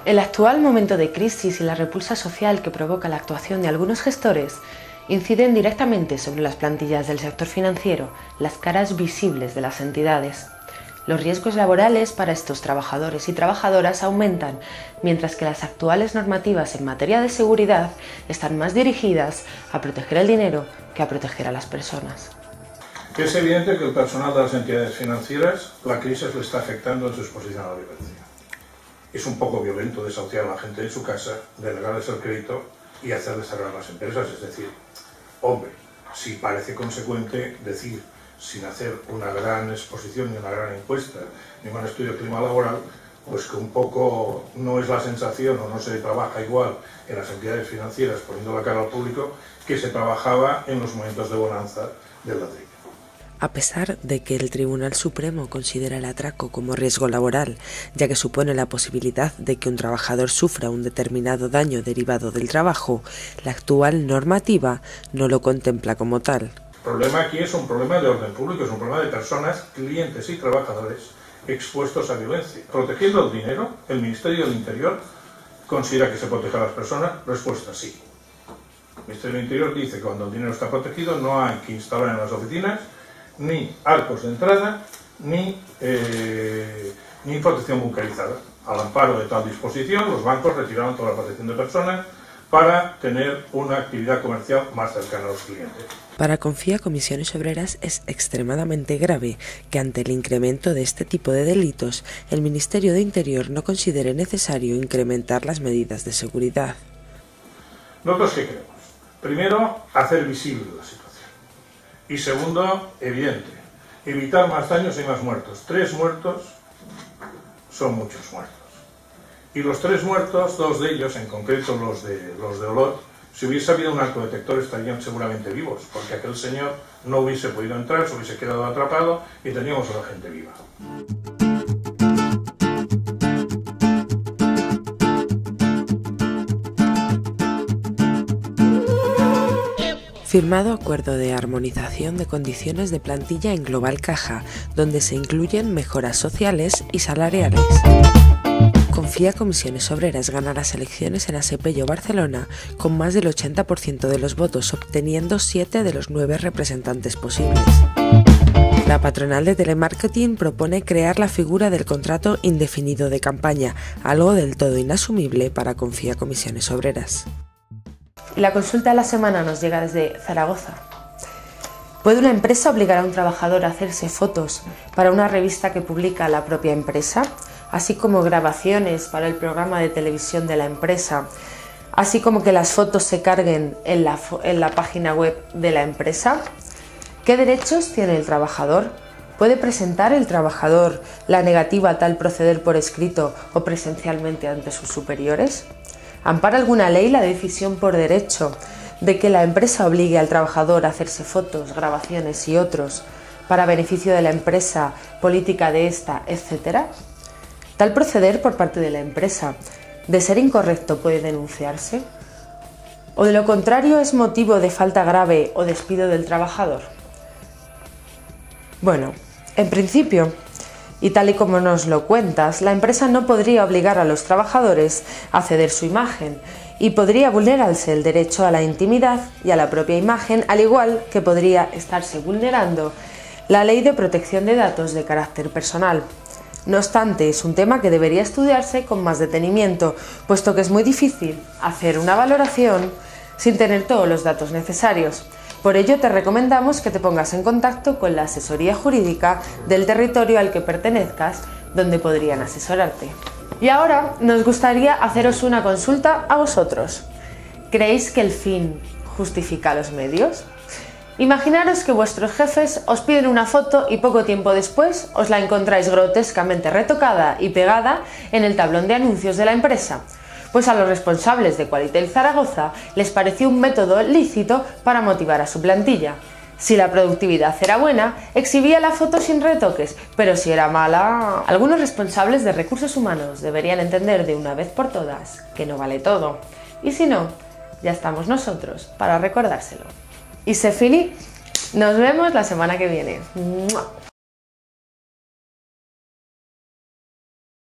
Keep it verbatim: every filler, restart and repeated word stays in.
El actual momento de crisis y la repulsa social que provoca la actuación de algunos gestores inciden directamente sobre las plantillas del sector financiero, las caras visibles de las entidades. Los riesgos laborales para estos trabajadores y trabajadoras aumentan, mientras que las actuales normativas en materia de seguridad están más dirigidas a proteger el dinero que a proteger a las personas. Es evidente que el personal de las entidades financieras, la crisis le está afectando en su exposición a la violencia. Es un poco violento desahuciar a la gente de su casa, delegarles el crédito y hacerles cerrar las empresas. Es decir, hombre, si parece consecuente decir, sin hacer una gran exposición ni una gran encuesta, ni un estudio de clima laboral, pues que un poco no es la sensación o no se trabaja igual en las entidades financieras poniendo la cara al público que se trabajaba en los momentos de bonanza del ladrillo. A pesar de que el Tribunal Supremo considera el atraco como riesgo laboral, ya que supone la posibilidad de que un trabajador sufra un determinado daño derivado del trabajo, la actual normativa no lo contempla como tal. El problema aquí es un problema de orden público, es un problema de personas, clientes y trabajadores expuestos a violencia. Protegiendo el dinero, el Ministerio del Interior considera que se protege a las personas. Respuesta: sí. El Ministerio del Interior dice que cuando el dinero está protegido no hay que instalar en las oficinas ni arcos de entrada, ni, eh, ni protección bunkerizada. Al amparo de tal disposición, los bancos retiraron toda la protección de personas para tener una actividad comercial más cercana a los clientes. Para Confía Comisiones Obreras es extremadamente grave que ante el incremento de este tipo de delitos, el Ministerio de Interior no considere necesario incrementar las medidas de seguridad. ¿Nosotros qué queremos? Primero, hacer visible la situación. Y segundo, evidente, evitar más daños y más muertos. Tres muertos son muchos muertos. Y los tres muertos, dos de ellos, en concreto los de, los de Olot, si hubiese habido un arcodetector estarían seguramente vivos, porque aquel señor no hubiese podido entrar, se hubiese quedado atrapado y teníamos a la gente viva. Firmado acuerdo de armonización de condiciones de plantilla en Global Caja, donde se incluyen mejoras sociales y salariales. Confía Comisiones Obreras gana las elecciones en Asepello Barcelona con más del ochenta por ciento de los votos, obteniendo siete de los nueve representantes posibles. La patronal de telemarketing propone crear la figura del contrato indefinido de campaña, algo del todo inasumible para Confía Comisiones Obreras. Y la consulta de la semana nos llega desde Zaragoza. ¿Puede una empresa obligar a un trabajador a hacerse fotos para una revista que publica la propia empresa, así como grabaciones para el programa de televisión de la empresa, así como que las fotos se carguen en la, en la página web de la empresa? ¿Qué derechos tiene el trabajador? ¿Puede presentar el trabajador la negativa a tal proceder por escrito o presencialmente ante sus superiores? ¿Ampara alguna ley la decisión por derecho de que la empresa obligue al trabajador a hacerse fotos, grabaciones y otros para beneficio de la empresa, política de esta, etcétera? Tal proceder por parte de la empresa, de ser incorrecto, puede denunciarse, o de lo contrario es motivo de falta grave o despido del trabajador. Bueno, en principio, y tal y como nos lo cuentas, la empresa no podría obligar a los trabajadores a ceder su imagen y podría vulnerarse el derecho a la intimidad y a la propia imagen, al igual que podría estarse vulnerando la Ley de Protección de Datos de carácter personal. No obstante, es un tema que debería estudiarse con más detenimiento, puesto que es muy difícil hacer una valoración sin tener todos los datos necesarios. Por ello, te recomendamos que te pongas en contacto con la asesoría jurídica del territorio al que pertenezcas, donde podrían asesorarte. Y ahora nos gustaría haceros una consulta a vosotros. ¿Creéis que el fin justifica los medios? Imaginaros que vuestros jefes os piden una foto y poco tiempo después os la encontráis grotescamente retocada y pegada en el tablón de anuncios de la empresa. Pues a los responsables de Qualitel Zaragoza les pareció un método lícito para motivar a su plantilla. Si la productividad era buena, exhibía la foto sin retoques, pero si era mala... Algunos responsables de recursos humanos deberían entender de una vez por todas que no vale todo. Y si no, ya estamos nosotros para recordárselo. Y se finí. Nos vemos la semana que viene. ¡Mua!